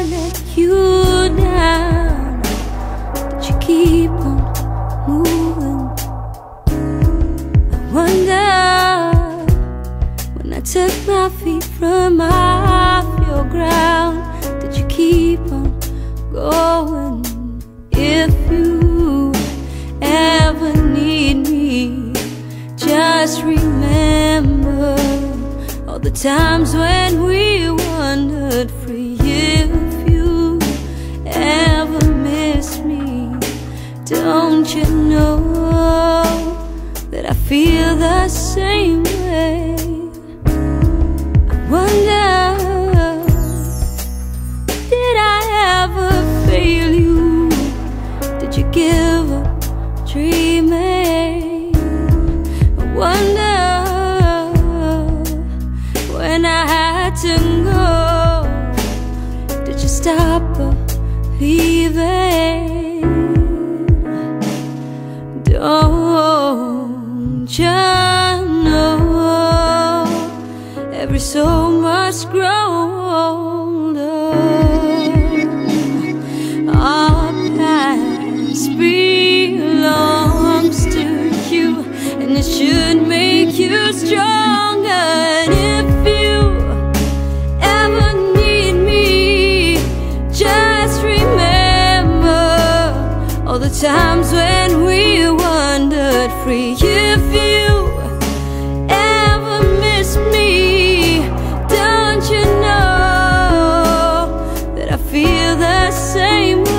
let you down, but you keep on moving. I wonder, when I took my feet from off your ground, did you keep on going? If you ever need me, just remember all the times when we wandered free. If you ever miss me, don't you know that I feel the same way? I wonder, did I ever fail you? Did you give up dreaming? I wonder, when I had to go, did you stop believing? Don't you know every soul must grow older? Our past belongs to you, and it should make you stronger. And if you ever need me, just remember all the times when we wandered free. If you ever miss me, don't you know that I feel the same way?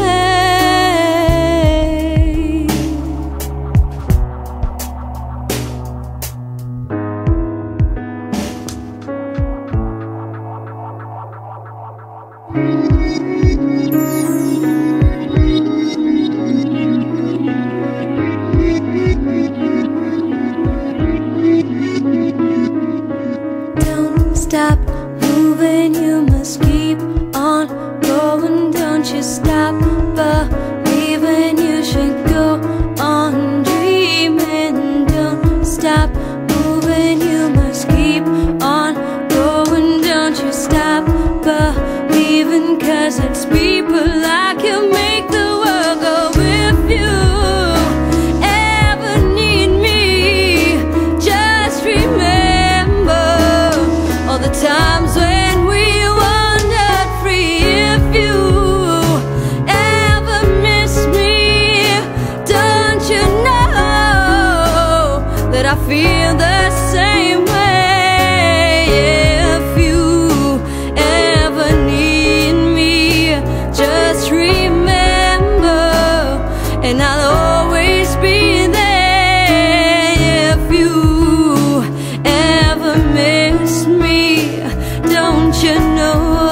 Don't stop moving, you must keep on going. Don't you stop believing, you should go on dreaming. Don't stop moving, you must keep on going. Don't you stop believing, 'cause it's people like you make the world go. If you ever need me, just remember all the times when we wandered free. If you ever miss me, don't you know that I feel the same way? If you ever need me, just remember, and I'll always be there. If you ever miss me, don't you know